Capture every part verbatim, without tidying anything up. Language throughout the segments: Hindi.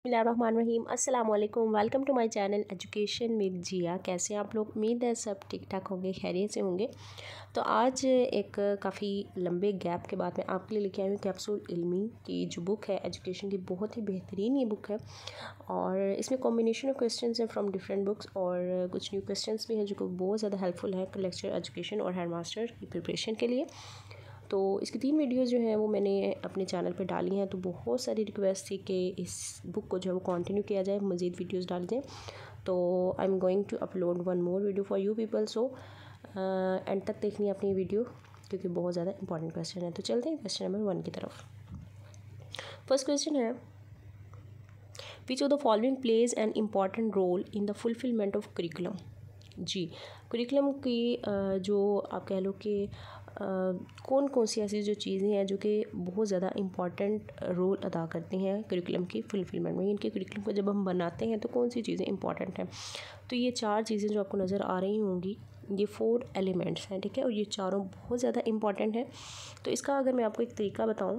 बिस्मिल्लाहिर्रहमानिर्रहीम। अस्सलाम वालेकुम। Welcome to my channel Education With Zia. कैसे हैं आप लोग? उम्मीद है सब ठीक ठाक होंगे, खैरियत से होंगे। तो आज एक काफ़ी लंबे गैप के बाद मैं आपके लिए लेके आई हूँ कैप्सूल इल्मी की जो बुक है एजुकेशन की, बहुत ही बेहतरीन ये बुक है। और इसमें कॉम्बिनेशन ऑफ क्वेश्चंस हैं फ्रॉम डिफरेंट बुक्स और कुछ न्यू क्वेश्चंस भी हैं जो बहुत ज़्यादा हेल्पफुल है लेक्चर एजुकेशन और हेड मास्टर की प्रिपरेशन के लिए। तो इसकी तीन वीडियोस जो हैं वो मैंने अपने चैनल पे डाली हैं। तो बहुत सारी रिक्वेस्ट थी कि इस बुक को जो है वो कंटिन्यू किया जाए, मज़ीद वीडियोस डाल दें। तो I am going to upload one more video for you people. So end तक देखनी है अपनी वीडियो क्योंकि बहुत ज़्यादा इंपॉर्टेंट क्वेश्चन है। तो चलते हैं क्वेश्चन नंबर वन की तरफ। फर्स्ट क्वेश्चन है, which of the following plays an important role in the fulfilment of curriculum. जी, करिकुलम की जो आप कह लो कि कौन कौन सी ऐसी जो चीज़ें हैं जो कि बहुत ज़्यादा इम्पॉर्टेंट रोल अदा करती हैं करिकुलम की फुलफिलमेंट में। इनके करिकुलम को जब हम बनाते हैं तो कौन सी चीज़ें इंपॉर्टेंट हैं। तो ये चार चीज़ें जो आपको नज़र आ रही होंगी, ये फोर एलिमेंट्स हैं, ठीक है। और ये चारों बहुत ज़्यादा इंपॉर्टेंट हैं। तो इसका अगर मैं आपको एक तरीका बताऊँ,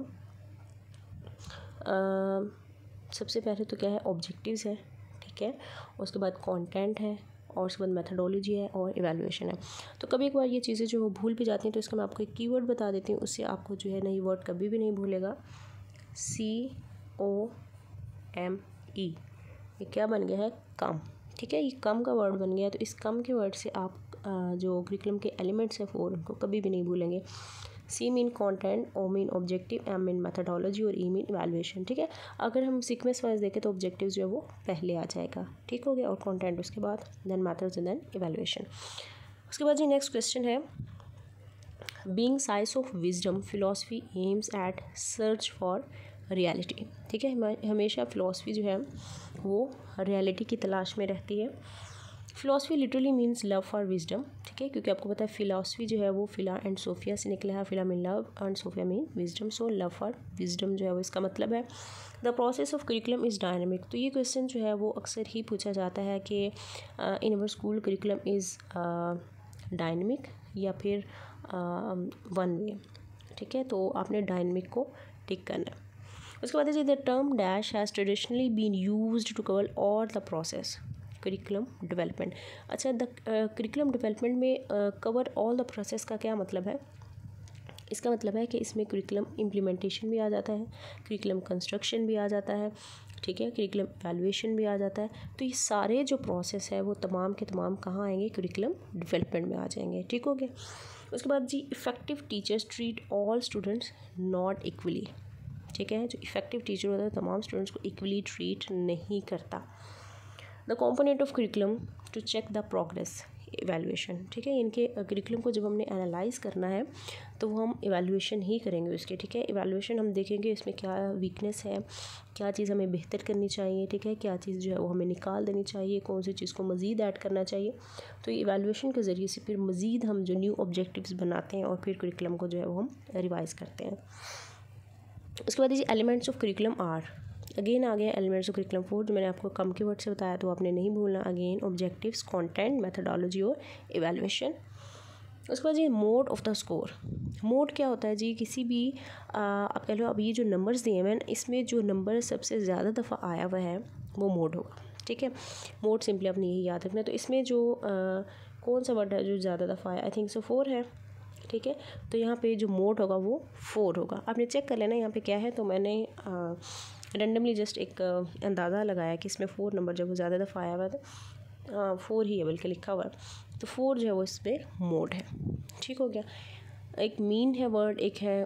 सबसे पहले तो क्या है, ऑब्जेक्टिव्स है, ठीक है। उसके बाद कंटेंट है और उसके बाद मेथडोलॉजी है और इवैल्यूएशन है। तो कभी एक बार ये चीज़ें जो वो भूल भी जाती हैं तो इसका मैं आपको एक कीवर्ड बता देती हूँ, उससे आपको जो है ना ये वर्ड कभी भी नहीं भूलेगा। सी ओ एम ई, ये क्या बन गया है? कम, ठीक है। ये कम का वर्ड बन गया है। तो इस कम के वर्ड से आप जो करिकुलम के एलिमेंट्स हैं फोर, उनको कभी भी नहीं भूलेंगे। C mean content, O mean objective, M mean methodology और ई मीन इवैल्यूएशन, ठीक है। अगर हम सीक्वेंस वाइज देखें तो ऑब्जेक्टिव जो है वो पहले आ जाएगा, ठीक हो गया, और कंटेंट उसके बाद, then methods and then evaluation. उसके बाद जी नेक्स्ट क्वेश्चन है, being size of wisdom philosophy aims at search for reality, ठीक है। हमेशा फ़िलासफ़ी जो है वो रियलिटी की तलाश में रहती है। Philosophy literally means love for wisdom, ठीक है, क्योंकि आपको पता है फ़िलासफ़ी जो है वो फ़िला एंड सोफिया से निकला है। Philo mean love and Sophia mean wisdom. So love for wisdom जो है वो इसका मतलब है। The process of curriculum is dynamic. तो ये क्वेश्चन जो है वो अक्सर ही पूछा जाता है कि in our school curriculum is dynamic या फिर वन वे, ठीक है। तो आपने डायनेमिक को टिक करना है। उसके बाद the term dash has traditionally been used to cover all the process curriculum development. अच्छा, द करिकुलम डेवलपमेंट में कवर ऑल द प्रोसेस का क्या मतलब है? इसका मतलब है कि इसमें करिकुलम इम्प्लीमेंटेशन भी आ जाता है, करिकुलम कंस्ट्रक्शन भी आ जाता है, ठीक है, करिकुलम इवैल्यूएशन भी आ जाता है। तो ये सारे जो प्रोसेस है वो तमाम के तमाम कहाँ आएंगे? करिकुलम डेवलपमेंट में आ जाएंगे, ठीक हो गया। उसके बाद जी, effective teachers treat all students not equally, ठीक है। जो इफ़ेक्टिव टीचर होता है तमाम स्टूडेंट्स को इक्वली ट्रीट नहीं करता। The component of curriculum to check the progress evaluation, ठीक है। इनके करिकुलम को जब हमने एनालाइज करना है तो वो हम इवैल्यूएशन ही करेंगे उसके, ठीक है। इवैल्यूएशन हम देखेंगे इसमें क्या वीकनेस है, क्या चीज़ हमें बेहतर करनी चाहिए, ठीक है, क्या चीज़ जो है वो हमें निकाल देनी चाहिए, कौन सी चीज़ को मज़ीद ऐड करना चाहिए। तो ये इवैल्यूएशन के ज़रिए से फिर मज़ीद हम जो न्यू ऑब्जेक्टिव्स बनाते हैं और फिर करिकुलम को जो है वो हम रिवाइज़ करते हैं। उसके बाद ये elements of curriculum are, again आ गया एलिमेंट्स ऑफ करिकुलम फोर, जो मैंने आपको कम के वर्ड से बताया तो आपने नहीं भूलना। अगेन ऑब्जेक्टिव्स, कंटेंट, मेथडोलॉजी और इवैल्यूएशन। उसके बाद ये mode of the score. Mode क्या होता है जी? किसी भी आ, आप कह लो अब ये जो नंबर्स दिए हैं, इसमें जो नंबर सबसे ज़्यादा दफ़ा आया हुआ है वो मोड होगा, ठीक है। मोड सिंपली अपनी यही याद रखना। तो इसमें जो आ, कौन सा वर्ड है जो ज़्यादा दफ़ा आया? आई थिंक सो फोर है, ठीक है। तो यहाँ पे जो मोड होगा वो फोर होगा। आपने चेक कर लेना यहाँ पे क्या है। तो मैंने रेंडमली जस्ट एक अंदाज़ा लगाया कि इसमें फ़ोर नंबर जब वो ज़्यादा दफ़ा आया हुआ था, फ़ोर ही है बल्कि लिखा हुआ है, तो फोर जो है वो इस पर मोड है, ठीक हो गया। एक मीन है वर्ड, एक है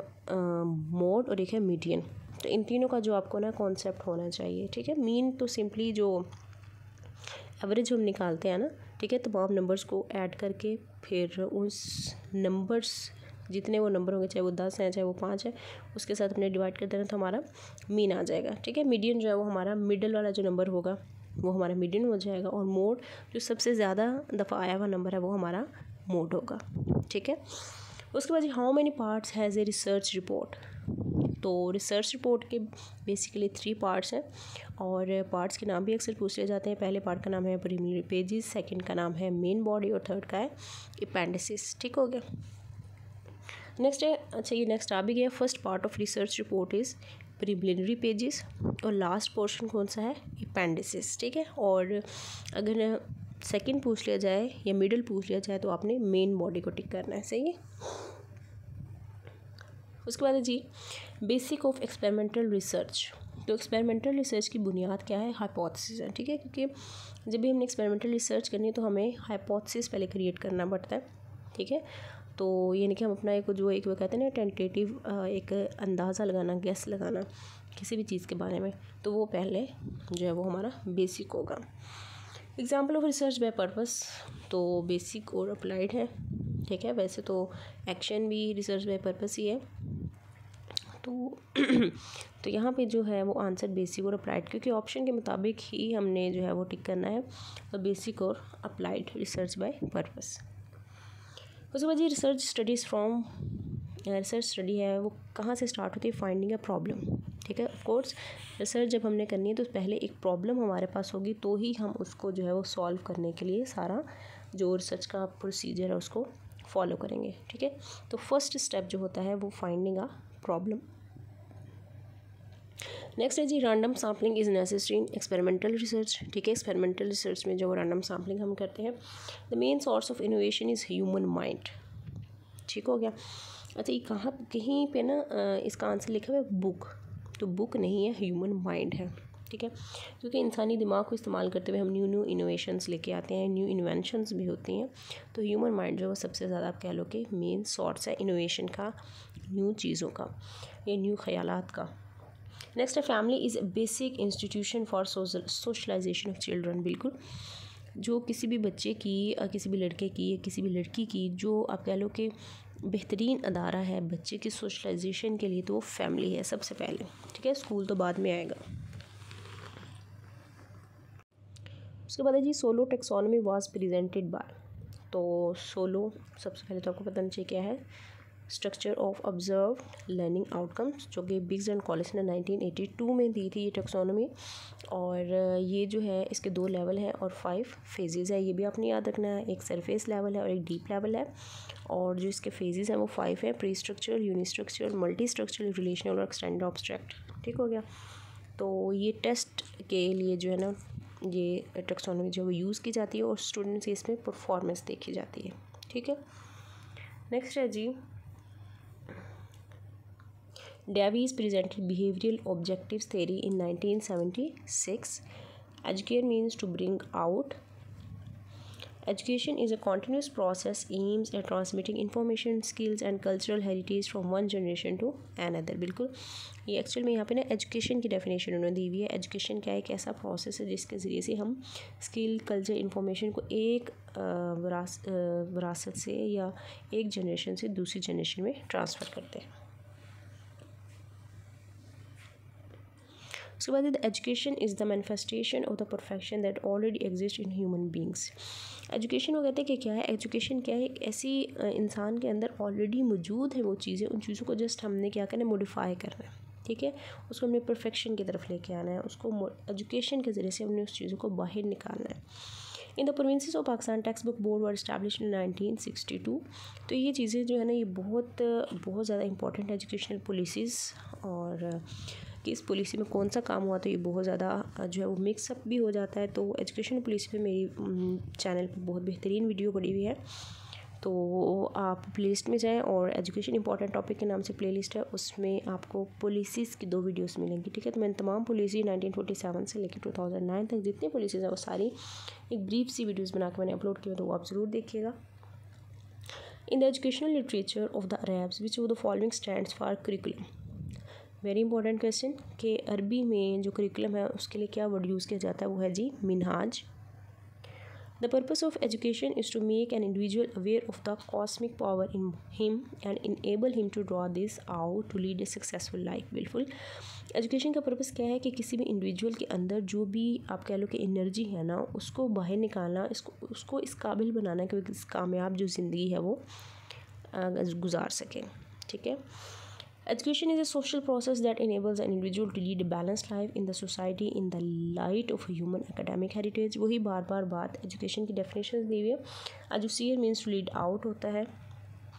मोड और एक है मीडियन। तो इन तीनों का जो आपको ना कॉन्सेप्ट होना चाहिए, ठीक है। मीन तो सिंपली जो एवरेज हम निकालते हैं ना, ठीक है, तमाम नंबर्स को ऐड करके फिर उस नंबर्स जितने वो नंबर होंगे, चाहे वो दस हैं चाहे वो पाँच है, उसके साथ अपने डिवाइड कर देना तो हमारा मीन आ जाएगा, ठीक है। मीडियन जो है वो हमारा मिडल वाला जो नंबर होगा वो हमारा मीडियन हो जाएगा। और मोड जो सबसे ज़्यादा दफ़ा आया हुआ नंबर है वो हमारा मोड होगा, ठीक है। उसके बाद how many parts has a research report. तो रिसर्च रिपोर्ट के बेसिकली थ्री पार्ट्स हैं और पार्ट्स के नाम भी अक्सर पूछ ले जाते हैं। पहले पार्ट का नाम है प्रीलिमिनरी पेजेस, सेकंड का नाम है मेन बॉडी और थर्ड का है अपेंडिसेस, ठीक हो गया। नेक्स्ट है, अच्छा ये नेक्स्ट आ भी गया। First part of research report is preliminary pages, और लास्ट पोर्शन कौन सा है, अपेंडिसेस, ठीक है। और अगर सेकंड पूछ लिया जाए या मिडल पूछ लिया जाए तो आपने मेन बॉडी को टिक करना है, सही है। उसके बाद है जी बेसिक ऑफ एक्सपेरिमेंटल रिसर्च। तो एक्सपेरिमेंटल रिसर्च की बुनियाद क्या है, हाइपोथेसिस है, ठीक है। क्योंकि जब भी हमने एक्सपेरिमेंटल रिसर्च करनी है तो हमें हाइपोथेसिस पहले क्रिएट करना पड़ता है, ठीक है। तो ये नहीं कि हम अपना एक जो एक वो कहते हैं ना टेंटेटिव एक अंदाज़ा लगाना, गेस लगाना किसी भी चीज़ के बारे में, तो वो पहले जो है वो हमारा बेसिक होगा। Example of research by purpose, तो बेसिक और अप्लाइड है, ठीक है। वैसे तो एक्शन भी रिसर्च बाय पर्पस ही है, तो तो यहाँ पे जो है वो आंसर बेसिक और अप्लाइड, क्योंकि ऑप्शन के मुताबिक ही हमने जो है वो टिक करना है, तो बेसिक और अप्लाइड रिसर्च बाय पर्पस। उसके बाद ये research studies from, research study है वो कहाँ से स्टार्ट होती है, फाइंडिंग अ प्रॉब्लम, ठीक है। ऑफ कोर्स रिसर्च जब हमने करनी है तो पहले एक प्रॉब्लम हमारे पास होगी, तो ही हम उसको जो है वो सॉल्व करने के लिए सारा जो रिसर्च का प्रोसीजर है उसको फॉलो करेंगे, ठीक है। तो फर्स्ट स्टेप जो होता है वो फाइंडिंग अ प्रॉब्लम। नेक्स्ट है जी random sampling is necessary in experimental research, ठीक है। एक्सपेरिमेंटल रिसर्च में जो रैंडम सैम्पलिंग हम करते हैं, the main source of innovation is human mind, ठीक हो गया। अच्छा, ये कहाँ कहीं पे ना इसका आंसर लिखा हुआ है बुक, तो बुक नहीं है, ह्यूमन माइंड है, ठीक है। क्योंकि इंसानी दिमाग को इस्तेमाल करते हुए हम न्यू न्यू इनोवेशंस लेके आते हैं, न्यू इन्वेंशंस भी होती हैं, तो ह्यूमन माइंड जो है सबसे ज़्यादा आप कह लो कि मेन सोर्स है इनोवेशन का, न्यू चीज़ों का या न्यू ख्यालात का। नेक्स्ट है family is a basic institution for socialisation of children. बिल्कुल, जो किसी भी बच्चे की, किसी भी लड़के की या किसी भी लड़की की जो आप कह लो कि बेहतरीन अदारा है बच्चे की सोशलाइजेशन के लिए, तो वो फैमिली है सबसे पहले, ठीक है। स्कूल तो बाद में आएगा। उसके बाद है जी SOLO taxonomy was presented by, तो सोलो सबसे पहले तो आपको पता नहीं चाहिए क्या है, structure of observe learning outcomes, जो कि बिग्स एंड कॉलिस ने नाइनटीन एटी टू में दी थी ये टेक्सोनॉमी। और ये जो है इसके दो लेवल हैं और फाइव फेजेस है, ये भी आपने याद रखना है, एक सरफेस लेवल है और एक डीप लेवल है। और जो इसके फेजेस हैं वो फाइव है, pre structure, uni structure, multi structural, relational और एक्सटेंड ऑब्स्ट्रैक्ट, ठीक हो गया। तो ये टेस्ट के लिए जो है ना ये टेक्सोनॉमी जो है यूज़ की जाती है और स्टूडेंट्स की इसमें परफॉर्मेंस देखी जाती है, ठीक है। नेक्स्ट है जी Davies presented behavioral objectives theory in nineteen seventy-six. Educate means to bring out. Education is a continuous process aims at transmitting information, skills and cultural heritage from one generation to another. बिल्कुल, ये एक्चुअल में यहाँ पे ना एजुकेशन की डेफिनेशन उन्होंने दी हुई है। एजुकेशन क्या है, एक ऐसा प्रोसेस है जिसके ज़रिए से हम स्किल, कल्चर, इंफॉर्मेशन को एक विरासत से या एक जनरेशन से दूसरी जनरेशन में ट्रांसफ़र करते हैं। उसके बाद education is the manifestation of the perfection that already exist in human beings. Education वो कहते हैं कि क्या है, एजुकेशन क्या है, एक ऐसी इंसान के अंदर ऑलरेडी मौजूद है वो चीज़ें, उन चीज़ों को जस्ट हमने क्या करना है, मॉडिफाई करना है, ठीक है। उसको हमने परफेक्शन की तरफ लेके आना है, उसको एजुकेशन के ज़रिए से हमने उस चीज़ों को बाहर निकालना है। In the provinces of Pakistan textbook board were established in nineteen sixty two. तो ये चीज़ें जो है ना ये बहुत बहुत ज़्यादा इंपॉर्टेंट एजुकेशनल पॉलिसीज़, और कि इस पॉलिसी में कौन सा काम हुआ तो ये बहुत ज़्यादा जो है वो मिक्सअप भी हो जाता है। तो एजुकेशन पॉलिसी पे मेरी चैनल पे बहुत बेहतरीन वीडियो पड़ी हुई है, तो आप प्लेलिस्ट में जाएं और एजुकेशन इंपॉर्टेंट टॉपिक के नाम से प्लेलिस्ट है, उसमें आपको पॉलिसीज़ की दो वीडियोस मिलेंगी, ठीक है। तो मैंने तमाम पॉलिसी नाइनटीन फोर्टी सेवन से लेकर टू थाउजेंड नाइन तक जितनी पॉलिसीज़ हैं वो सारी एक ब्रीफ सी वीडियोज़ बना के मैंने अपलोड किया, तो वो आप ज़रूर देखिएगा। In the educational literature of the Arabs which the following stands for curriculum. Very important question कि अरबी में जो करिकुलम है उसके लिए क्या वर्ड यूज़ किया जाता है, वो है जी मिनहाज। The purpose of education is to make an individual aware of the cosmic power in him and enable him to draw this out to lead a successful life. बिल्कुल, एजुकेशन का पर्पस क्या है कि किसी भी इंडिविजुअल के अंदर जो भी आप कह लो कि एनर्जी है ना, उसको बाहर निकालना, इसको उसको इस काबिल बनाना कि इस कामयाब जो ज़िंदगी है वो गुजार सके, ठीक है। Education is a social process that enables an individual to lead a balanced life in the society in the light of human academic heritage। वही बार बार बात एजुकेशन की डेफिनेशन दी हुई है। Educere means to lead out होता है,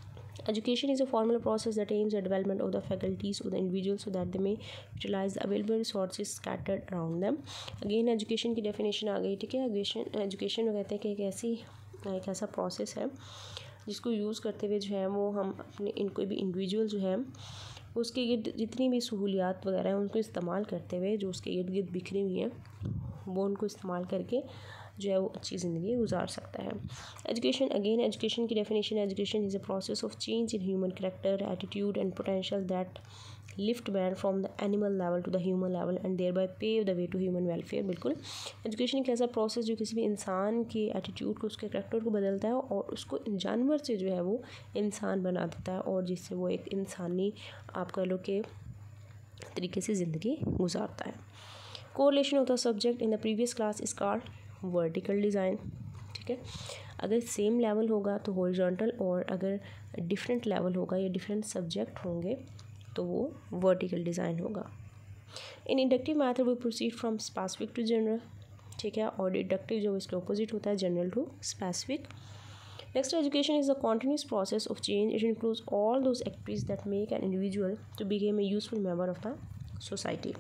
Education is a formal process that aims at development of the faculties of the individual so that they may utilize the available resources scattered around them. Again education की definition आ गई, ठीक है। एजुकेशन एजुकेशन में कहते हैं कि एक ऐसी एक ऐसा प्रोसेस है जिसको यूज़ करते हुए जो है वो हम अपने इन कोई भी इंडिविजुअल जो है उसके गिर्द जितनी भी सहूलियात वगैरह हैं उनको इस्तेमाल करते हुए, जो उसके इर्द गिर्द बिखरी हुई हैं वो उनको इस्तेमाल करके जो है वो अच्छी ज़िंदगी गुजार सकता है। एजुकेशन अगेन एजुकेशन की definition, education is a process of change in human character, attitude and potential that lift man from the animal level to the human level and thereby pave the way to human welfare. बिल्कुल, एजुकेशन एक ऐसा प्रोसेस जो किसी भी इंसान के एटीट्यूड को, उसके कैरेक्टर को बदलता है और उसको जानवर से जो है वो इंसान बना देता है और जिससे वो एक इंसानी आप कह लो के तरीके से ज़िंदगी गुजारता है। Correlation of the subject in the previous class is called vertical design, ठीक है। अगर सेम लेवल होगा तो हॉरिजॉन्टल, और अगर डिफरेंट लेवल होगा या डिफरेंट सब्जेक्ट होंगे तो वो वर्टिकल डिज़ाइन होगा। In inductive method we proceed from specific to general, ठीक है, और डिडक्टिव जो इसके ऑपोजिट होता है general to specific. Next, education is a continuous process of change. It includes all those activities that make an individual to became a useful member of the society.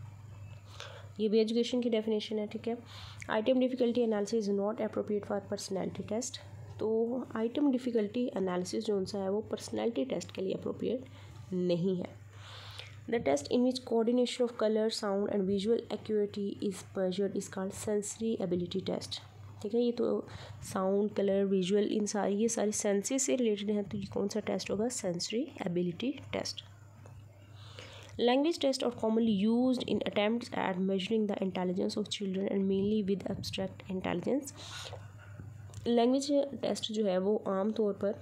ये भी एजुकेशन की डेफिनेशन है, ठीक है। Item difficulty analysis is not appropriate for personality test. तो आइटम डिफ़िकल्टी एनालिसिस जो उनसा है वो पर्सनैलिटी टेस्ट के लिए अप्रोप्रिएट नहीं है। The test in which coordination of colour, sound and visual acuity is measured is called sensory ability test, ठीक है। ये तो साउंड, कलर, विजुअल, इन सारी ये सारी सेंसेस से रिलेटेड हैं, तो ये कौन सा टेस्ट होगा? Sensory ability test. Language tests are commonly used in attempts at measuring the intelligence of children and mainly with abstract intelligence. Language test जो है वो आम तौर पर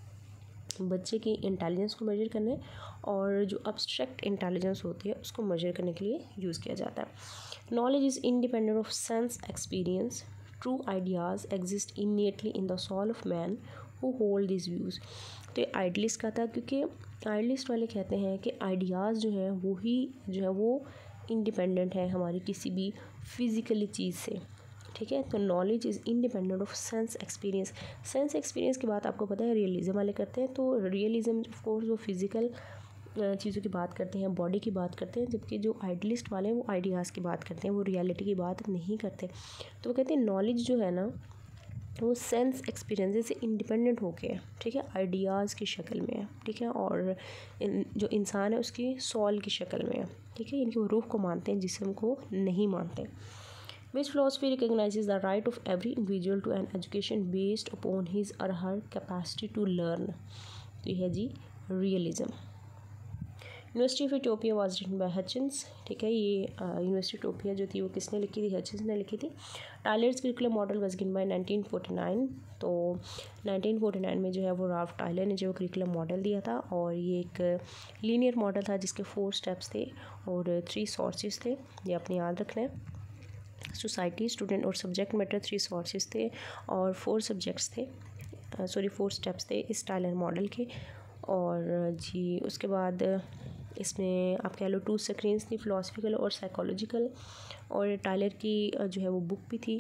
बच्चे की इंटेलिजेंस को मेजर करने और जो abstract intelligence होती है उसको मेजर करने के लिए यूज़ किया जाता है। Knowledge is independent of sense experience. True ideas exist innately in the soul of man who hold these views. तो ये आइडलिस्ट का था, क्योंकि आइडलिस्ट वाले कहते हैं कि आइडियाज़ जो है वो ही जो है वो इंडिपेंडेंट है हमारी किसी भी फिज़िकली चीज़ से, ठीक है। तो knowledge is independent of sense experience. Sense experience की बात आपको पता है रियलिज़म वाले करते हैं, तो रियलिज़म ऑफ कोर्स वो फिज़िकल चीज़ों की बात करते हैं, बॉडी की बात करते हैं, जबकि जो आइडलिस्ट वाले हैं वो आइडियाज़ की बात करते हैं, वो रियलिटी की बात नहीं करते। तो वो कहते हैं नॉलेज जो है ना वो सेंस एक्सपीरियंस से इंडिपेंडेंट हो के, ठीक है, आइडियाज़ की शक्ल में है, ठीक है, और इन जो इंसान है उसकी सॉल की शक्ल में है, ठीक है। इनकी वो रूह को मानते हैं, जिस्म को नहीं मानते। Which philosophy recognizes the right of every individual to an education based upon his or her capacity to learn. तो यह है जी realism. University of Utopia was written by Hutchins, ठीक है। ये यूनिवर्सिटी इटोपिया जो थी वो किसने लिखी थी? हचिंस ने लिखी थी। Tyler's curriculum model was given by nineteen forty nine. तो नाइनटीन फोर्टी नाइन में जो है वो राल्फ टायलर ने जो करिकुलम मॉडल दिया था, और ये एक लीनियर मॉडल था जिसके फोर स्टेप्स थे और थ्री सोर्सेज थे। ये अपने याद रखना है। सोसाइटी, स्टूडेंट और सब्जेक्ट मैटर थ्री सोर्सेज थे और फोर सब्जेक्ट्स थे, सॉरी फोर स्टेप्स थे इस टायलर मॉडल के। और जी उसके बाद इसमें आप कह लो टू स्क्रीन्स थी, फिलोसफिकल और साइकोलॉजिकल, और टायलर की जो है वो बुक भी थी,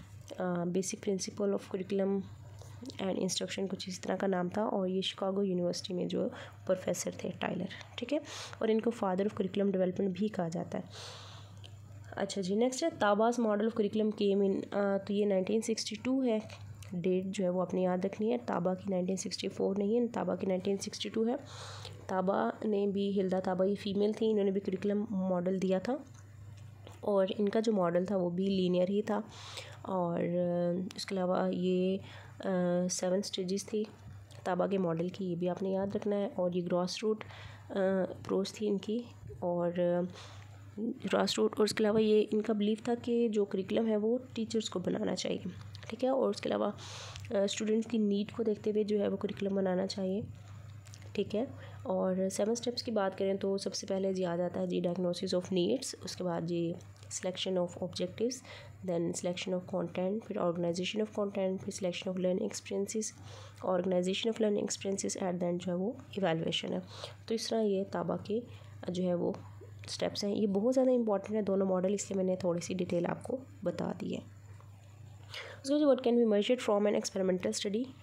basic principle of curriculum and instruction, कुछ इस तरह का नाम था। और ये शिकागो यूनिवर्सिटी में जो प्रोफेसर थे टायलर, ठीक है, और इनको फादर ऑफ करिकुलम डेवलपमेंट भी कहा जाता है। अच्छा जी, नेक्स्ट है Taba's model of curriculum came in, तो ये नाइनटीन सिक्सटी टू है, डेट जो है वो अपनी याद रखनी है। ताबा की नाइनटीन सिक्सटी फोर नहीं है, ताबा की नाइनटीन सिक्सटी टू है। ताबा ने भी, हिल्दा ताबा ये फ़ीमेल थी, इन्होंने भी करिकुलम मॉडल दिया था और इनका जो मॉडल था वो भी लीनियर ही था। और इसके अलावा ये सेवन स्टेजेस थी ताबा के मॉडल की, ये भी आपने याद रखना है। और ये ग्रॉस रूट अप्रोच थी इनकी, और ग्रॉस रूट, और इसके अलावा ये इनका बिलीव था कि जो करिकुलम है वो टीचर्स को बनाना चाहिए, ठीक है, और उसके अलावा स्टूडेंट्स की नीड को देखते हुए जो है वो करिकुलम बनाना चाहिए, ठीक है। और सेवन स्टेप्स की बात करें तो सबसे पहले जी आ जाता है जी डायग्नोसिस ऑफ नीड्स, उसके बाद जी selection of objectives, then selection of content, फिर ऑर्गेनाइजेशन ऑफ कंटेंट, फिर selection of learning experiences, organization of learning experiences, at the end जो है वो इवैल्यूएशन है। तो इस तरह ये ताबा के जो है वो स्टेप्स हैं। ये बहुत ज़्यादा इंपॉर्टेंट है दोनों मॉडल, इसलिए मैंने थोड़ी सी डिटेल आपको बता दी है। उसके बाद what can be measured from an experimental study,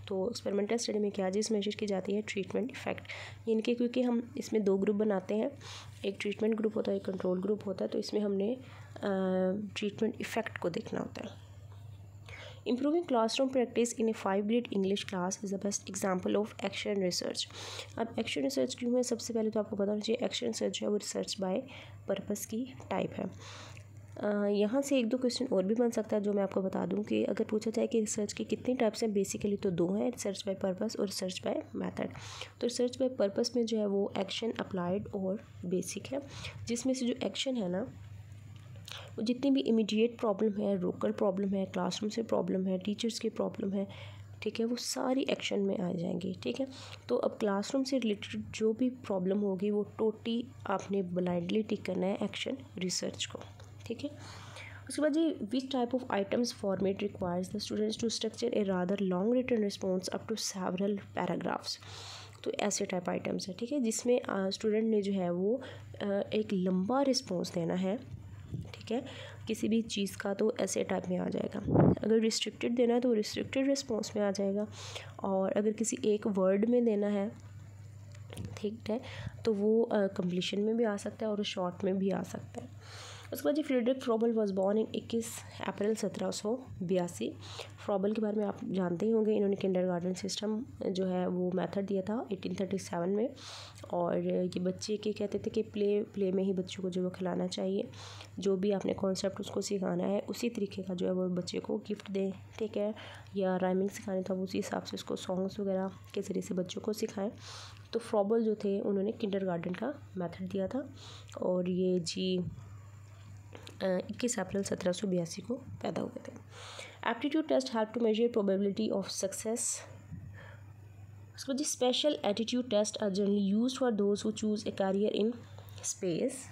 तो एक्सपेरिमेंटल स्टडी में क्या चीज़ मेजर की जाती है, ट्रीटमेंट इफेक्ट, यानी कि क्योंकि हम इसमें दो ग्रुप बनाते हैं, एक ट्रीटमेंट ग्रुप होता है, एक कंट्रोल ग्रुप होता है, तो इसमें हमने ट्रीटमेंट इफेक्ट को देखना होता है। Improving classroom practice in a five grade English class is the best example of action research। अब action research क्यों है, सबसे पहले तो आपको पता होना चाहिए action research जो है वो रिसर्च बाय पर्पस की टाइप है। uh, यहाँ से एक दो क्वेश्चन और भी बन सकता है जो मैं आपको बता दूँ कि अगर पूछा जाए कि रिसर्च की कितनी टाइप्स हैं, बेसिकली तो दो हैं, रिसर्च बाय पर्पस और रिसर्च बाय मेथड। तो रिसर्च बाय पर्पस में जो है वो एक्शन, अप्लाइड और बेसिक है, जिसमें से जो एक्शन है ना वो जितनी भी इमीडिएट प्रॉब्लम है, लोकल प्रॉब्लम है, क्लासरूम से प्रॉब्लम है, टीचर्स की प्रॉब्लम है, ठीक है, वो सारी एक्शन में आ जाएंगी। ठीक है, तो अब क्लासरूम से रिलेटेड जो भी प्रॉब्लम होगी वो टोटली आपने ब्लाइंडली टिक करना है एक्शन रिसर्च को। ठीक है, उसके बाद जी which type of items format requires the students to structure a rather long written response up to several paragraphs. तो ऐसे टाइप आइटम्स है, ठीक है, जिसमें स्टूडेंट ने जो है वो आ, एक लंबा रिस्पॉन्स देना है, ठीक है, किसी भी चीज़ का, तो ऐसे टाइप में आ जाएगा। अगर रिस्ट्रिक्टेड देना है तो रिस्ट्रिक्टेड रिस्पॉन्स में आ जाएगा, और अगर किसी एक वर्ड में देना है, ठीक है, तो वो कंप्लीशन uh, में भी आ सकता है और शॉर्ट में भी आ सकता है। उसके बाद जी Friedrich Froebel was born in इक्कीस अप्रैल सत्रह सौ बयासी। फ्रोबल के बारे में आप जानते ही होंगे, इन्होंने किंडरगार्टन सिस्टम जो है वो मेथड दिया था अठारह सौ सैंतीस में, और ये बच्चे के कहते थे कि प्ले प्ले में ही बच्चों को जो वो खिलाना चाहिए, जो भी आपने कॉन्सेप्ट उसको सिखाना है उसी तरीके का जो है वो बच्चे को गिफ्ट दें, ठीक है, या राइमिंग सिखानी था उसी हिसाब से उसको सॉन्ग्स वगैरह के ज़रिए से बच्चों को सिखाएं। तो फ्रोबल जो थे उन्होंने किंडरगार्टन का मेथड दिया था, और ये जी इक्कीस अप्रैल सत्रह सौ बयासी को पैदा हुए थे। Aptitude test help to measure probability of success. उसको जी special attitude test are generally used for those who choose a career in space.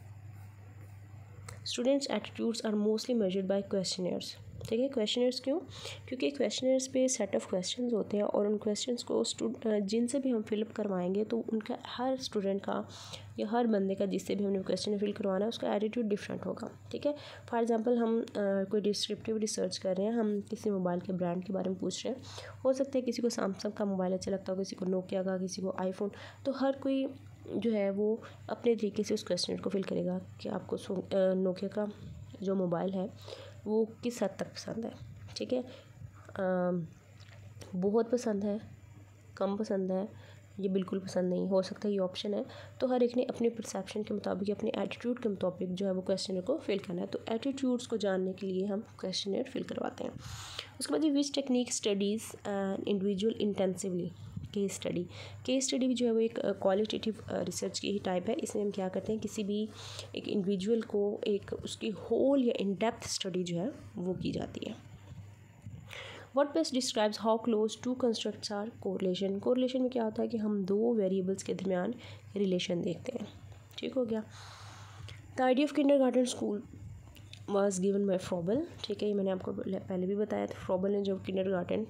Students attitudes are mostly measured by questionnaires. ठीक है, क्वेश्चनर्स क्यों, क्योंकि क्वेश्चनर्स पे सेट ऑफ क्वेश्चंस होते हैं, और उन क्वेश्चंस को जिनसे भी हम फिलअप करवाएंगे तो उनका हर स्टूडेंट का या हर बंदे का जिससे भी हमने क्वेश्चन फिल करवाना है उसका एटीट्यूड डिफरेंट होगा। ठीक है, फॉर एग्जांपल हम आ, कोई डिस्क्रिप्टिव रिसर्च कर रहे हैं, हम किसी मोबाइल के ब्रांड के बारे में पूछ रहे हैं, हो सकता है किसी को सैमसंग का मोबाइल अच्छा लगता हो, किसी को नोकिया का, किसी को आईफोन, तो हर कोई जो है वो अपने तरीके से उस क्वेश्चन को फिल करेगा कि आपको नोकिया का जो मोबाइल है वो किस हद तक पसंद है। ठीक है, आ, बहुत पसंद है, कम पसंद है, ये बिल्कुल पसंद नहीं, हो सकता है ये ऑप्शन है। तो हर एक ने अपने परसेप्शन के मुताबिक, अपने एटीट्यूड के मुताबिक जो है वो क्वेश्चनर को फिल करना है। तो एटीट्यूड्स को जानने के लिए हम क्वेश्चनर फिल करवाते हैं। उसके बाद which technique studies individual intensively. Case study, case study भी जो है वो एक क्वालिटेटिव रिसर्च की ही टाइप है। इसमें हम क्या करते हैं, किसी भी एक इंडिविजुअल को एक उसकी होल या इन डेप्थ स्टडी जो है वो की जाती है। What best describes how close two constructs are correlation. Correlation में क्या होता है कि हम दो वेरिएबल्स के दरमियान रिलेशन देखते हैं। ठीक हो गया। The idea of kindergarten school was given by Froebel. ठीक है, ये मैंने आपको पहले भी बताया था। फ्रोबल ने जो किंडरगार्टन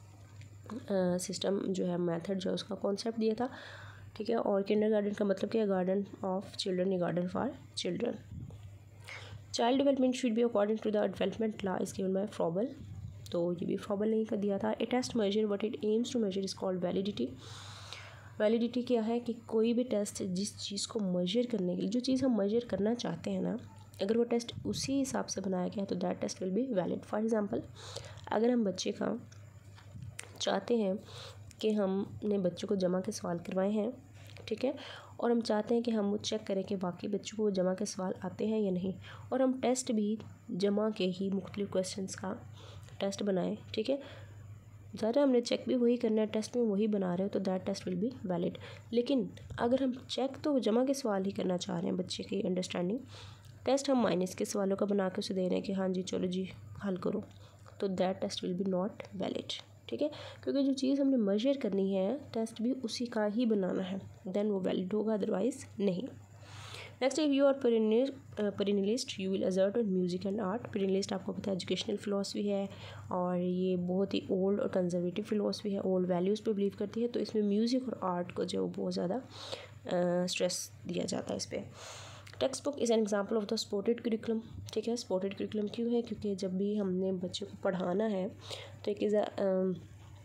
सिस्टम uh, जो है मेथड जो है उसका कॉन्सेप्ट दिया था। ठीक है, और किंडरगार्टन का मतलब क्या है, गार्डन ऑफ चिल्ड्रन या garden for children. Child development should be according to the development law is given by Froebel. तो ये भी फ्रोबल ने कर दिया था। A test measure what it aims to measure is called validity. Validity क्या है कि कोई भी टेस्ट जिस चीज़ को मेजर करने के लिए, जो चीज़ हम मेजर करना चाहते हैं ना, अगर वो टेस्ट उसी हिसाब से बनाया गया है तो that test will be valid. For example, अगर हम बच्चे का चाहते हैं कि हमने बच्चों को जमा के सवाल करवाए हैं, ठीक है, और हम चाहते हैं कि हम वो चेक करें कि बाकी बच्चों को जमा के सवाल आते हैं या नहीं, और हम टेस्ट भी जमा के ही मुख्तलिफ क्वेश्चंस का टेस्ट बनाएं। ठीक है, ज़्यादा हमने चेक भी वही करना है, टेस्ट में वही बना रहे हो, तो that test will be valid. लेकिन अगर हम चेक तो जमा के सवाल ही करना चाह रहे हैं बच्चे की अंडरस्टैंडिंग, टेस्ट हम माइनस के सवालों का बना के उसे दे रहे हैं कि हाँ जी चलो जी हल करो, तो that test will be not valid. ठीक है, क्योंकि जो चीज़ हमने मेजर करनी है टेस्ट भी उसी का ही बनाना है, देन वो वैलिड होगा, अदरवाइज़ नहीं। Next, if you are perennialist you will assert on music and art. Perennialist आपको पता है एजुकेशनल फ़िलासफ़ी है, और ये बहुत ही ओल्ड और कंजर्वेटिव फ़िलासफ़ी है, ओल्ड वैल्यूज़ पे बिलीव करती है। तो इसमें म्यूज़िक और आर्ट को जो बहुत ज़्यादा स्ट्रेस दिया जाता है इस पर। Text book is an example of the supported curriculum. ठीक है, सपोर्टेड करिकुलम क्यों है, क्योंकि जब भी हमने बच्चों को पढ़ाना है तो एक इज़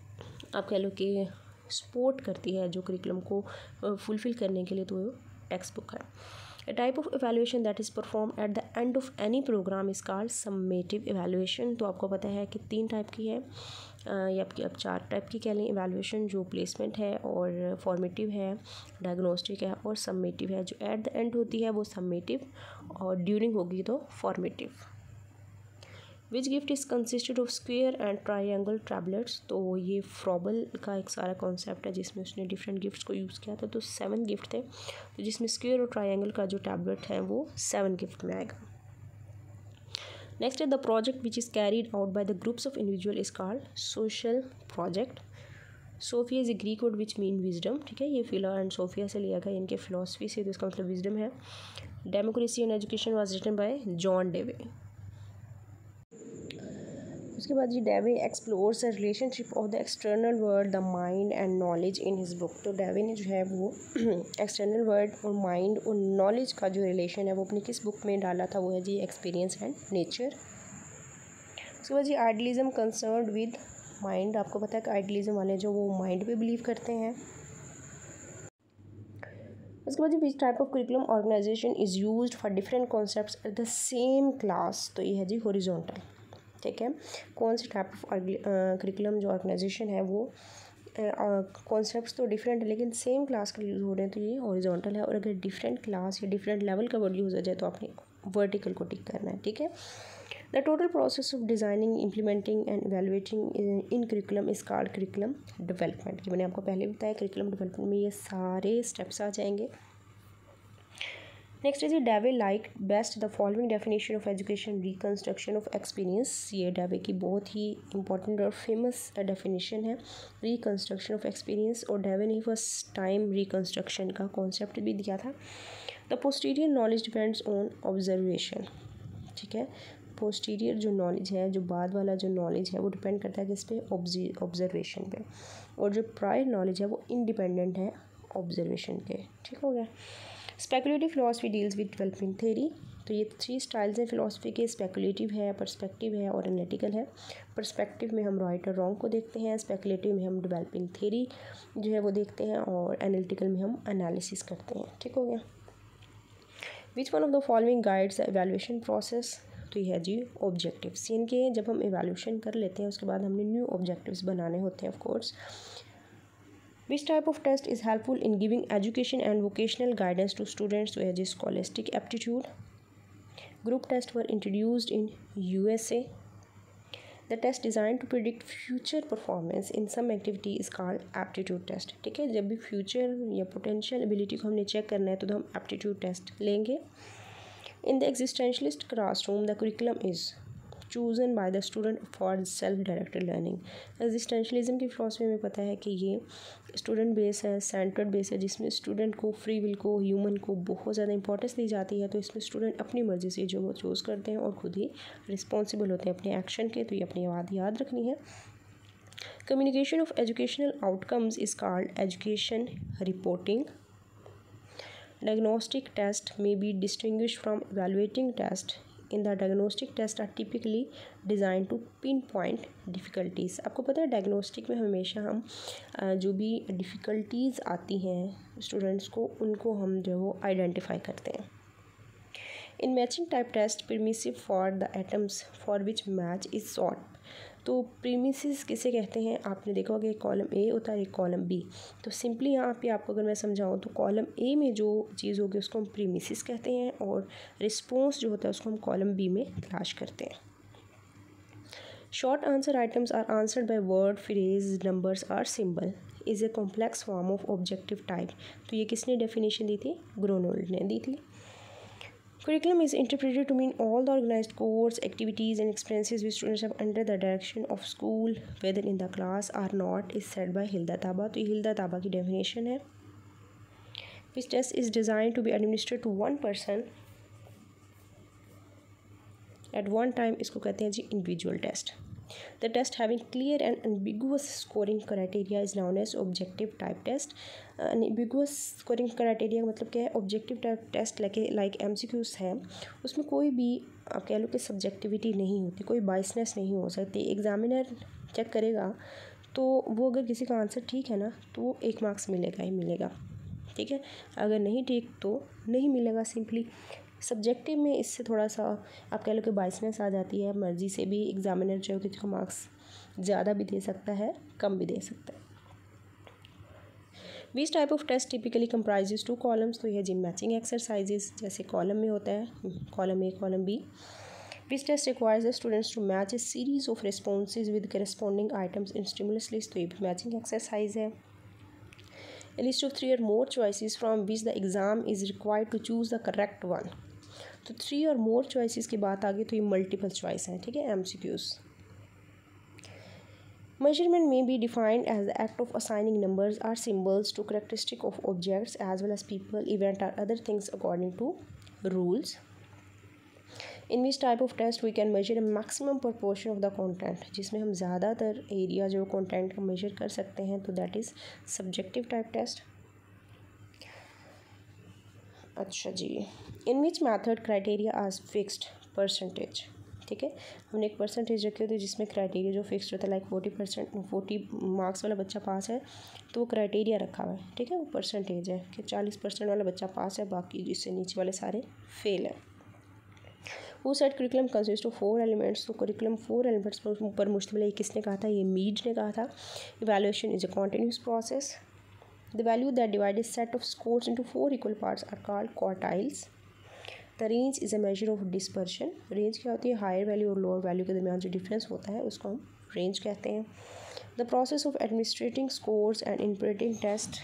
आप कह लो कि सपोर्ट करती है जो करिकुलम को फुलफ़िल करने के लिए, तो वो टेक्स्ट बुक है। A type of evaluation that is performed at the end of any program is called summative evaluation। तो आपको पता है कि तीन टाइप की है, या आपकी अब चार टाइप की कह लें evaluation, जो प्लेसमेंट है और फॉर्मेटिव है, डायग्नोस्टिक है और सम्मेटिव है। जो एट द एंड होती है वो सम्मेटिव और ड्यूरिंग होगी तो formative. Which gift is consisted of square and triangle tablets. तो ये फ्रॉबल का एक सारा कॉन्सेप्ट है जिसमें उसने डिफरेंट गिफ्ट्स को यूज़ किया था। तो सेवन गिफ्ट थे, तो जिसमें स्क्वेयर और ट्राइंगल का जो टैबलेट है वो सेवन गिफ्ट में आएगा। नेक्स्ट है the project which is carried out by the groups of individual is called social project. Sophia is a Greek word which mean wisdom. ठीक है, ये फिला एंड सोफिया से लिया गया, इनके फिलोसफी से, तो इसका मतलब विजडम है। Democracy and education was written by John Dewey. उसके बाद जी Dewey explores the relationship of the external world, the mind and knowledge in his book. तो डेवे ने जो है वो एक्सटर्नल वर्ल्ड और माइंड और नॉलेज का जो रिलेशन है वो अपनी किस बुक में डाला था, वो है जी एक्सपीरियंस एंड नेचर। उसके बाद जी आइडियलिज्म कंसर्न्ड विद माइंड। आपको पता है कि आइडियलिज्म वाले जो वो माइंड पे बिलीव करते हैं। उसके बाद which type of curriculum organization is used for different concepts at the same class. तो ये है जी हॉरिजॉन्टल। ठीक है, कौन सी टाइप ऑफ करिकुलम जो ऑर्गेनाइजेशन है वो कॉन्सेप्ट्स uh, तो डिफरेंट है लेकिन सेम क्लास के यूज़ हो रहे हैं, तो ये हॉरिजॉन्टल है। और अगर डिफरेंट क्लास या डिफरेंट लेवल का वर्ड यूज़ हो जाए तो आपने वर्टिकल को टिक करना है। ठीक है, the total process of designing, implementing and evaluating in curriculum is called curriculum development. कि मैंने आपको पहले बताया करिकुलम डेवलपमेंट में ये सारे स्टेप्स आ जाएंगे। Next is Dewey like best the following definition of education, reconstruction of experience. ये डेवे की बहुत ही इंपॉर्टेंट और फेमस डेफिनेशन है, रिकन्स्ट्रक्शन ऑफ एक्सपीरियंस। और डेवे ने फर्स्ट टाइम रिकन्स्ट्रक्शन का कॉन्सेप्ट भी दिया था। The posterior knowledge depends on observation. ठीक है, पोस्टीरियर जो नॉलेज है, जो बाद वाला जो नॉलेज है वो डिपेंड करता है किस पे, ऑब्जर्वेशन पे। और जो प्रायर नॉलेज है वो इंडिपेंडेंट है ऑब्जर्वेशन के। ठीक हो गया। Speculative philosophy deals with developing theory. तो ये थ्री स्टाइल्स हैं फिलॉसफी के, स्पेकुलेटिव है, पर्सपेक्टिव है और एनालिटिकल है। पर्सपेक्टिव में हम राइट और रॉन्ग को देखते हैं, स्पेकुलेटिव में हम डेवलपिंग थ्योरी जो है वो देखते हैं और एनालिटिकल में हम एनालिसिस करते हैं। ठीक हो गया। Which one of the following guides the evaluation process. तो ये है जी ऑब्जेक्टिव्स। इनके जब हम एवेलुएशन कर लेते हैं उसके बाद हमने न्यू ऑब्जेक्टिव्स बनाने होते हैं of course. Which type of test is helpful in giving education and vocational guidance to students? तो है जी scholastic aptitude. Group tests were introduced in U S A. The test designed to predict future performance in some activity is called aptitude test. ठीक है, जब भी future या potential ability को हमने चेक करना है तो हम aptitude test लेंगे। In the existentialist classroom, the curriculum is chosen by the student for self-directed learning. Existentialism की फिलॉसफी में पता है कि ये स्टूडेंट बेस है, सेंटर्ड बेस है, जिसमें स्टूडेंट को, फ्री विल को, ह्यूमन को बहुत ज़्यादा इंपॉर्टेंस दी जाती है। तो इसमें स्टूडेंट अपनी मर्ज़ी से जो वो चूज़ करते हैं और खुद ही रिस्पॉन्सिबल होते हैं अपने एक्शन के। तो ये अपनी बात याद रखनी है। Communication of educational outcomes is called education reporting. Diagnostic test may be distinguished from evaluating test. In the diagnostic test are typically designed to pinpoint difficulties. आपको पता है डायग्नोस्टिक में हमेशा हम जो भी डिफ़िकल्टीज़ आती हैं स्टूडेंट्स को, उनको हम जो है वो आइडेंटिफाई करते हैं। In matching type test premises for the items for which match is sought. तो प्रीमिसिस किसे कहते हैं, आपने देखा होगा एक कॉलम ए होता है एक कॉलम बी। तो सिंपली यहाँ पे आपको अगर मैं समझाऊँ तो कॉलम ए में जो चीज़ होगी उसको हम प्रीमिसिस कहते हैं और रिस्पॉन्स जो होता है उसको हम कॉलम बी में तलाश करते हैं। Short answer items are answered by word, phrase, numbers और symbol is a complex form of objective type. तो ये किसने डेफिनेशन दी थी, ग्रोनोल्ड ने दी थी। Curriculum is interpreted to mean all the organized course, activities and experiences which students have under the direction of school, whether in the class or not, is said by Hilda Taba. तो ये Hilda Taba की definition है। Which test is designed to be administered to one person at one time, इसको कहते हैं जी individual test. The test having clear and ambiguous scoring criteria is known as objective type test. Ambiguous scoring criteria का मतलब क्या है, objective type test like like M C Qs है, उसमें कोई भी आप कह लो कि सब्जेक्टिविटी नहीं होती, कोई बाइसनेस नहीं हो सकती। एग्जामिनर चेक करेगा तो वो अगर किसी का आंसर ठीक है ना तो वो एक मार्क्स मिलेगा ही मिलेगा, ठीक है। अगर नहीं ठीक तो नहीं मिलेगा सिंपली। सब्जेक्टिव में इससे थोड़ा सा आप कह लो कि बाइसनेस आ जाती है, मर्ज़ी से भी एग्जामिनर जो किसी को मार्क्स ज़्यादा भी दे सकता है, कम भी दे सकता है। Which type of test typically comprises two columns, तो यह जिम मैचिंग एक्सरसाइजेज जैसे कॉलम में होता है, column A column B. Which test requires the students to match a series of responses with corresponding items in stimulus list, तो ये भी मैचिंग एक्सरसाइज है। A list of three or more choices from which the exam is required to choose the correct one, तो थ्री और मोर चॉइसेस की बात आ गई तो ये मल्टीपल चॉइस है, ठीक है, M C Qs. Measurement may be defined as the act of assigning numbers or symbols to characteristic of objects as well as people, event or other things according to rules. In which type of test we can measure a maximum proportion of the content, जिसमें हम ज़्यादातर एरिया जो कंटेंट का मेजर कर सकते हैं, तो that is subjective type test. अच्छा जी, in which method criteria as fixed percentage, ठीक है, हमने एक परसेंटेज रखी होती है जिसमें क्राइटेरिया जो फिक्स्ड होता है, like forty percent forty marks वाला बच्चा पास है तो वो क्राइटेरिया रखा हुआ है, ठीक है, वो परसेंटेज है कि चालीस परसेंट वाला बच्चा पास है, बाकी जिससे नीचे वाले सारे फेल हैं। वो set curriculum consist of four elements, तो करिकुलम फोर एलिमेंट्स पर मुश्तमिल है, किसने कहा था, ये मीड ने कहा था। Evaluation is a continuous process. The value that divide set of scores into four equal parts are called quartiles. The range is a measure of dispersion, range क्या होती है, हायर वैल्यू और लोअर वैल्यू के दरमियान जो डिफरेंस होता है उसको हम रेंज कहते हैं। The process of administrating scores and interpreting test,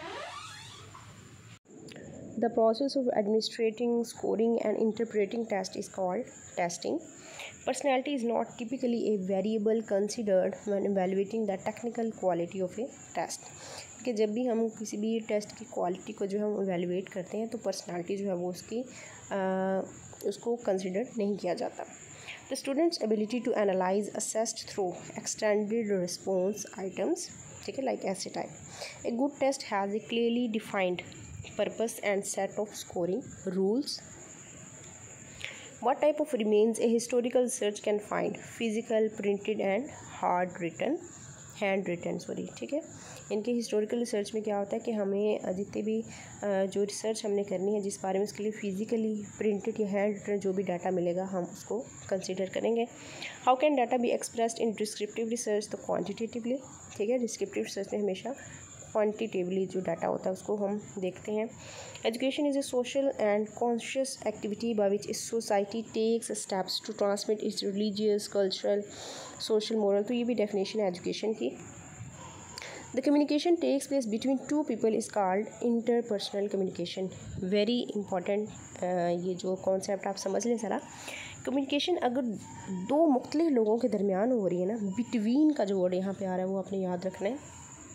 the process of administrating, scoring and interpreting test is called testing. Personality is not typically a variable considered when evaluating the technical quality of a test, कि जब भी हम किसी भी टेस्ट की क्वालिटी को जो है हम इवेलुएट करते हैं तो पर्सनालिटी जो है वो उसकी आ, उसको कंसिडर नहीं किया जाता। The students ability to analyse assessed through extended response items, ठीक है, लाइक ऐसे type. A good test has a clearly defined purpose and set of scoring rules. What type of remains a historical research can find, physical, printed and hard written, hand written sorry, ठीक है। इनके हिस्टोरिकल रिसर्च में क्या होता है कि हमें जितने भी जो रिसर्च हमने करनी है जिस बारे में उसके लिए फिजिकली, प्रिंटेड या हैंड रिटन जो भी डाटा मिलेगा हम उसको कंसिडर करेंगे। How can data be expressed in descriptive research, तो क्वान्टिटेटिवली, ठीक है, डिस्क्रिप्टिव रिसर्च में हमेशा क्वान्टिटेटिवली जो डाटा होता है उसको हम देखते हैं। Education is a social and conscious activity by which society takes steps to transmit its religious, cultural, social, moral, तो ये भी डेफिनेशन है एजुकेशन की। The communication takes place between two people is called interpersonal communication. Very important ये जो कॉन्सेप्ट आप समझ लें ज़रा। कम्युनिकेशन अगर दो मुख्तलिफ लोगों के दरमियान हो रही है ना, बिटवीन का जो वर्ड यहाँ पे आ रहा है वो आपने याद रखना है,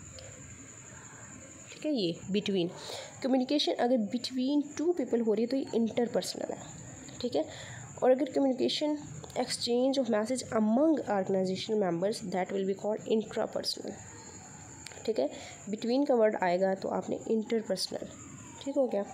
ठीक है, ये बिटवीन। कम्युनिकेशन अगर बिटवीन टू पीपल हो रही है तो ये इंटरपर्सनल है, ठीक है। और अगर communication exchange of message among organisation members that will be called intrapersonal, ठीक है। बिटवीन का वर्ड आएगा तो आपने इंटरपर्सनल, ठीक हो गया।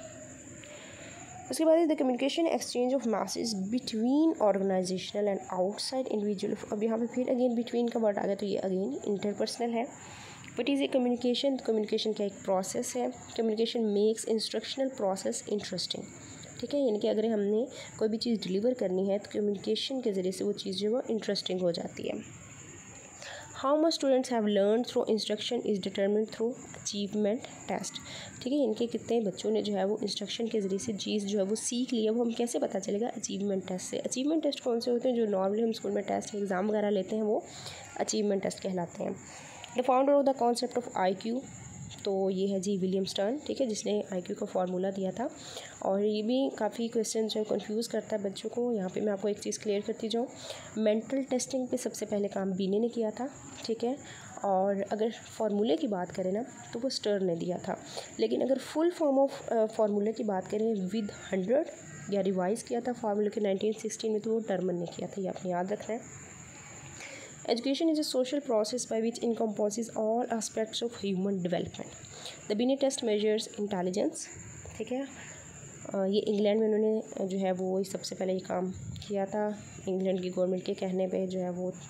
उसके बाद the communication exchange of message between organisational and outside individual, अब यहाँ पे फिर अगेन बिटवीन का वर्ड आ गया तो ये अगेन इंटरपर्सनल है। What is a communication, communication का एक प्रोसेस है। Communication makes instructional process interesting, ठीक है, यानी कि अगर हमने कोई भी चीज़ डिलीवर करनी है तो कम्युनिकेशन के ज़रिए से वो चीज़ जो है वो इंटरेस्टिंग हो जाती है। How much students have learn through instruction is determined through achievement test, ठीक है, इनके कितने बच्चों ने जो है वो इंस्ट्रक्शन के ज़रिए से चीज़ जो है वो सीख लिया, वो हम कैसे पता चलेगा, अचीवमेंट टेस्ट से। अचीवमेंट टेस्ट कौन से होते हैं, जो नॉर्मली हम स्कूल में टेस्ट एग्ज़ाम वगैरह लेते हैं वो अचीवमेंट टेस्ट कहलाते हैं। The founder of the concept of I Q, तो ये है जी विलियम स्टर्न, ठीक है, जिसने आई क्यू का फार्मूला दिया था। और ये भी काफ़ी क्वेश्चन जो कंफ्यूज करता है बच्चों को। यहाँ पे मैं आपको एक चीज़ क्लियर करती जाऊँ, मेंटल टेस्टिंग पे सबसे पहले काम बीने ने किया था, ठीक है। और अगर फार्मूले की बात करें ना तो वो स्टर्न ने दिया था, लेकिन अगर फुल फॉर्म ऑफ फार्मूले की बात करें विद हंड्रेड या रिवाइज़ किया था फार्मूले के नाइनटीन सिक्सटीन में, तो वो टर्मन ने किया था, ये आपने याद रखना है। Education is a social process by which encompasses all aspects of human development. The Binet test measures intelligence, ठीक है। ये इंग्लैंड में उन्होंने जो है वो सबसे पहले ये काम किया था, इंग्लैंड की गवर्नमेंट के कहने पे जो है वो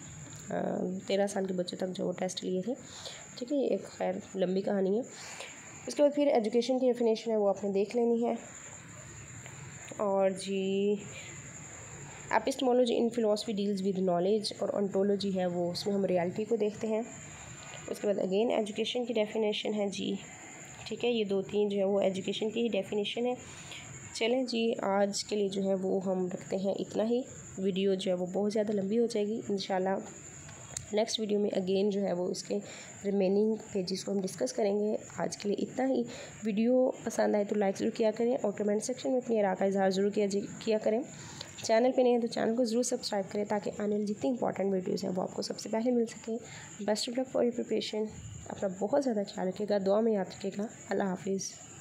तेरह साल के बच्चों तक जो वो टेस्ट लिए थे। ठीक है, ये एक खैर लंबी कहानी है। उसके बाद फिर एजुकेशन की डेफिनेशन है वो आपने देख लेनी है। और जी epistemology in philosophy deals with knowledge, और ऑन्टोलॉजी है वो उसमें हम रियलिटी को देखते हैं। उसके बाद अगेन एजुकेशन की डेफिनेशन है जी। ठीक है, ये दो तीन जो है वो एजुकेशन की ही डेफिनेशन है। चलें जी, आज के लिए जो है वो हम रखते हैं इतना ही। वीडियो जो है वो बहुत ज़्यादा लंबी हो जाएगी। इंशाल्लाह नेक्स्ट वीडियो में अगेन जो है वो इसके रिमेनिंग पेजेस को हम डिस्कस करेंगे। आज के लिए इतना ही। वीडियो पसंद आए तो लाइक ज़रूर किया करें और कमेंट सेक्शन में अपनी राय का इजहार ज़रूर किया किया करें। चैनल पे नहीं है तो चैनल को ज़रूर सब्सक्राइब करें ताकि आने वाली जितनी इंपॉर्टेंट वीडियोज़ हैं वो आपको सबसे पहले मिल सकें। Best of luck for your preparation. अपना बहुत ज़्यादा ख्याल रखिएगा, दुआ में याद रखिएगा। अल्लाह हाफिज़।